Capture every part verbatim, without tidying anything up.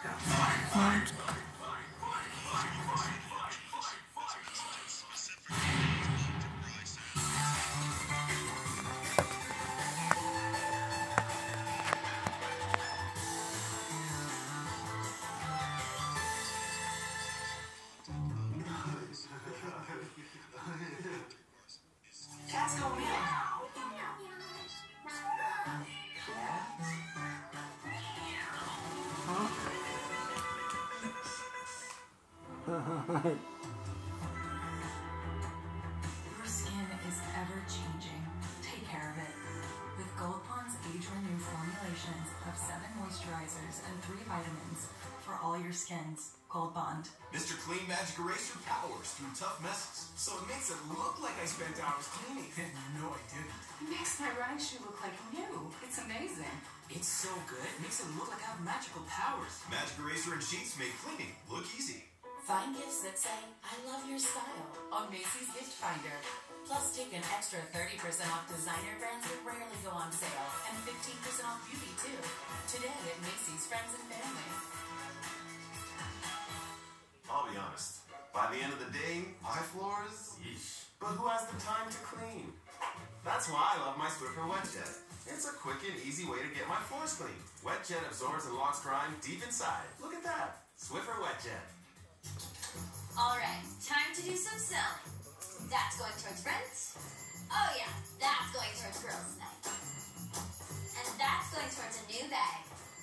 What? Cats go meow. Your skin is ever changing. Take care of it. With Gold Pond's Age Renew formulations of seven moisturizers and three vitamins for all your skins. Gold Bond. Mister Clean Magic Eraser powers through tough messes, so it makes it look like I spent hours cleaning. And no, I didn't. It makes my running shoe look like new. It's amazing. It's so good, it makes it look like I have magical powers. Magic Eraser and sheets make cleaning look easy. Find gifts that say, I love your style on Macy's Gift Finder. Plus, take an extra thirty percent off designer brands that rarely go on sale and fifteen percent off beauty, too. Today at Macy's Friends and Family. I'll be honest, by the end of the day, my floors, yeesh. But who has the time to clean? That's why I love my Swiffer WetJet. It's a quick and easy way to get my floors clean. WetJet absorbs and locks grime deep inside. Look at that. Swiffer WetJet. All right, time to do some selling. That's going towards rent. Oh yeah, that's going towards girls' night. And that's going towards a new bag.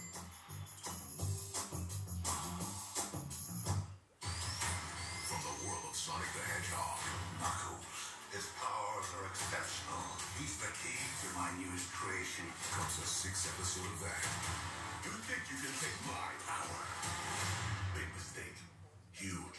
From the world of Sonic the Hedgehog, Knuckles. His powers are exceptional. He's the key to my newest creation. Comes a six episode of that. You think you can take my power? Big mistake. Huge.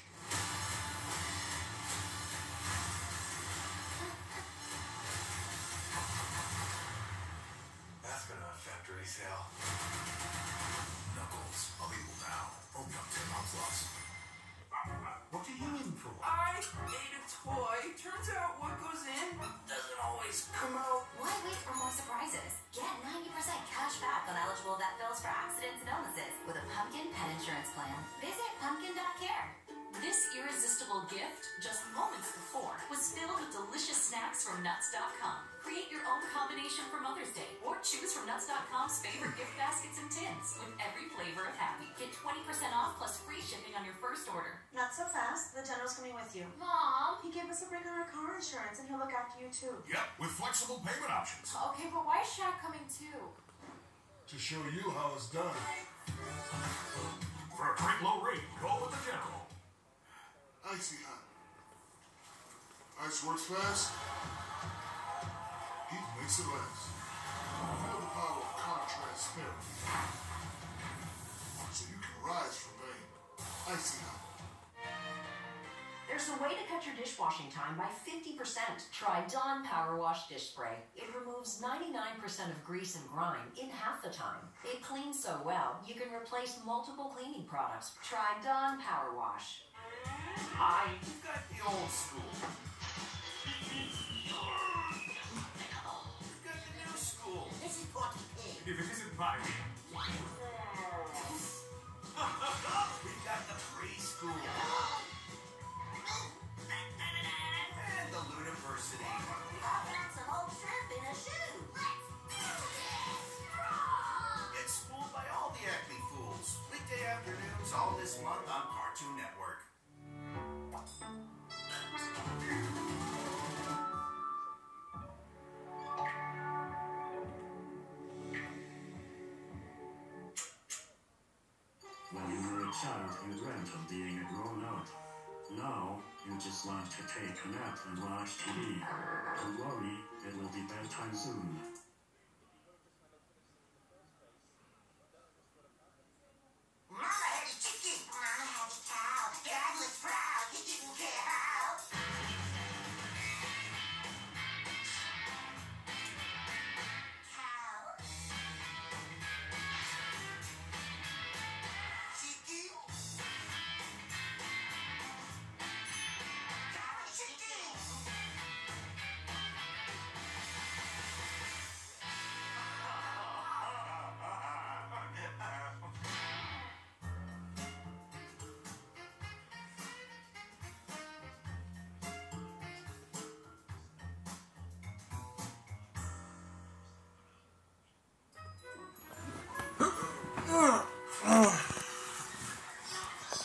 That's been a factory sale. Knuckles, available now. Only on ten pounds plus. What are you in for? I made a toy. Turns out what goes in doesn't always come out. Why wait for more surprises? Get ninety percent cash back on eligible vet bills for accidents and illnesses with a Pumpkin Pet Insurance Plan. Visit pumpkin dot care. This irresistible gift, just moments before, was filled with delicious snacks from nuts dot com. Create your own combination for Mother's Day or choose from nuts dot com's favorite gift baskets and tins with every flavor of happy. Get twenty percent off plus free shipping on your first order. Not so fast. The general's coming with you. Mom. He gave us a break on our car insurance, and he'll look after you, too. Yep, with flexible payment options. Okay, but why is Shaq coming too? To show you how it's done. For a great low rate, go with the General. Icy hot. Ice works fast. Heat makes it last. Feel the power of contrast spirit. So you can rise from pain. Icy hot. There's a way to cut your dishwashing time by fifty percent. Try Dawn Power Wash Dish Spray. It removes ninety-nine percent of grease and grime in half the time. It cleans so well, you can replace multiple cleaning products. Try Dawn Power Wash. Hi. You've got the old school. You've got the new school. This is Porky Pig. If it isn't by me. We've got the preschool. And the Ludiversity. That's an old shrimp in a shoe. Get schooled by all the Acme Fools. Weekday afternoons all this month on Cartoon Network. When you were a child, you dreamt of being a grown-up. Now, you just want to take a nap and watch T V. Don't worry, it will be bedtime soon.